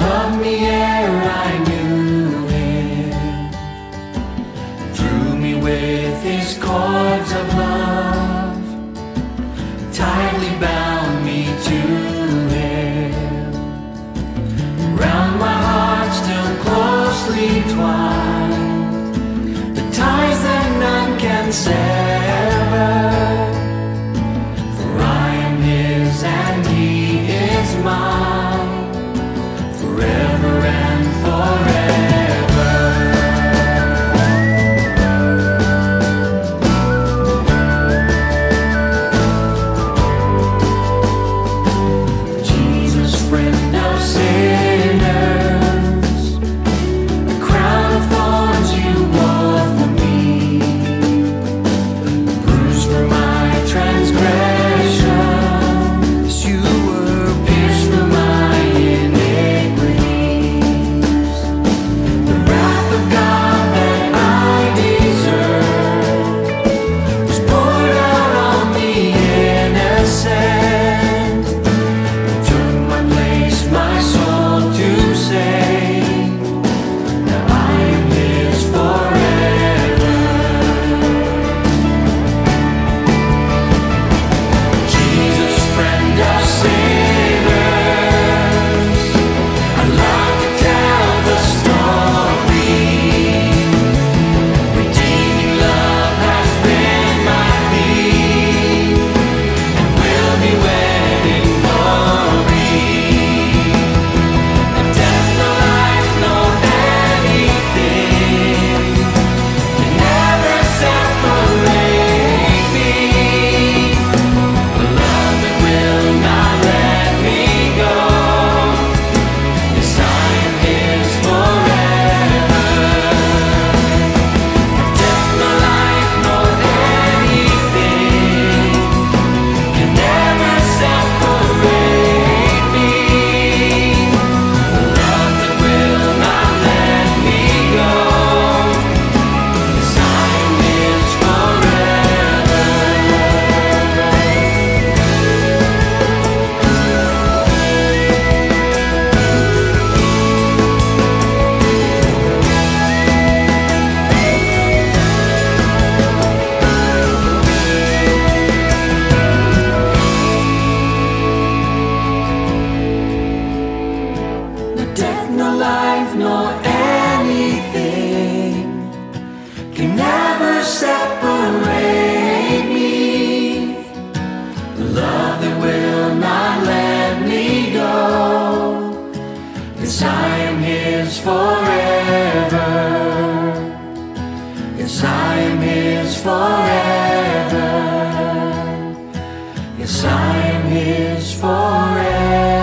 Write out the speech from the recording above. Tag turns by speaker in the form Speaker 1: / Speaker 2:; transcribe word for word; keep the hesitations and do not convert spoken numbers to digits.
Speaker 1: loved me ere I knew him, drew me with his cords of love, tightly bound me to him. Round my heart still closely twined the ties that none can sever, for I am his and he is mine, forever and forever. Jesus, friend of sinners, the crown of thorns you wore for me, bruised for my transgressions, you were pierced for my iniquities. The wrath of God that I deserved was poured out on the innocent. He took my place, my soul to save. Now I am his forever. Jesus, friend of sinners, I love to tell the story. Redeeming love has been my theme, and will be when in glory. And death, no life, no anything can never separate me. The love that will not let me go. Yes, I am his forever. Death, no life, no anything can never separate me. The love that will not let me go. Yes, I am his forever. No death, no life, no anything can never separate me. The love that will not let me go. Yes, I am his forever. Yes, I am his forever. Yes, I am his forever.